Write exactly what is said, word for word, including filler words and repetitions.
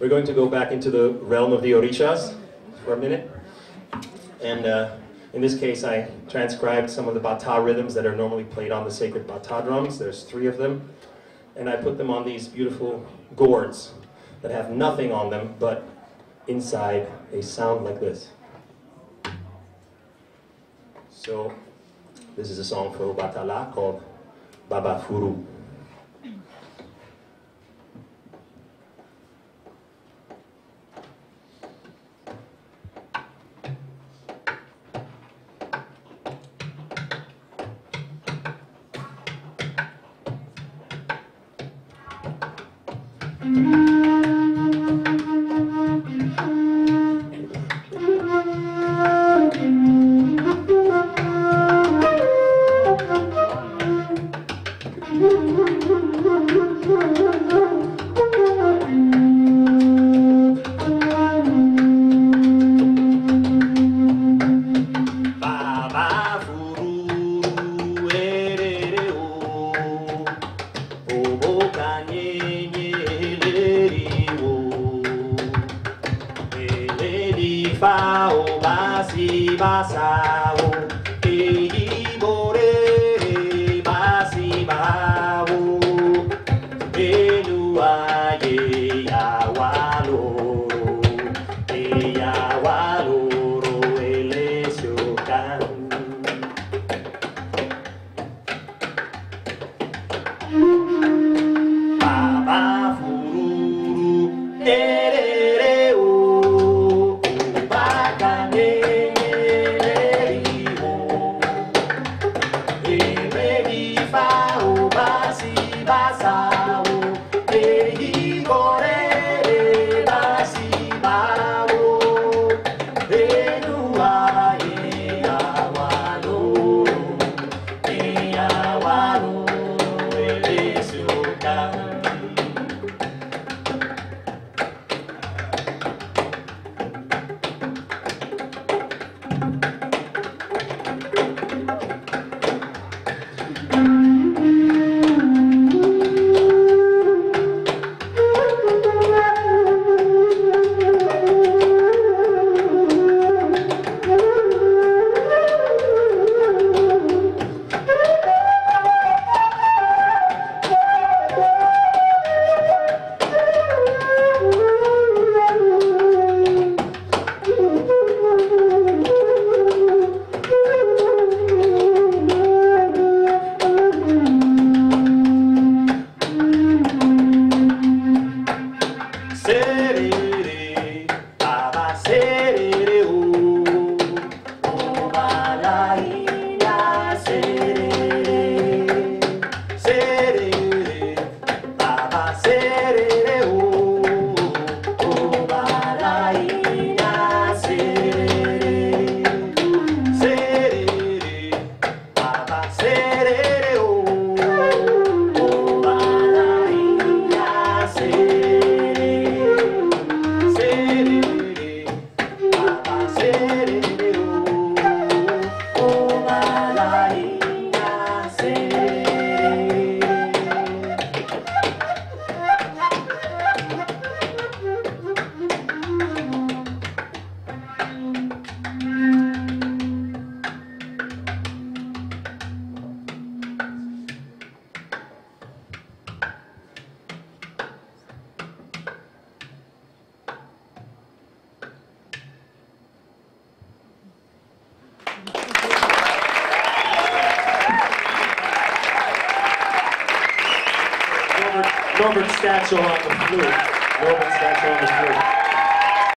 We're going to go back into the realm of the orishas for a minute. And uh, in this case, I transcribed some of the bata rhythms that are normally played on the sacred bata drums. There's three of them. And I put them on these beautiful gourds that have nothing on them, but inside a sound like this. So this is a song for Obatala called Baba Furu. Norbert Stachel on the flute. Norbert Stachel on the flute.